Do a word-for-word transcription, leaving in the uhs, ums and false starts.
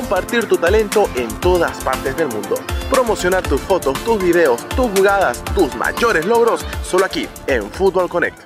compartir tu talento en todas partes del mundo. Promocionar tus fotos, tus videos, tus jugadas, tus mayores logros, solo aquí en Fútbol Connect.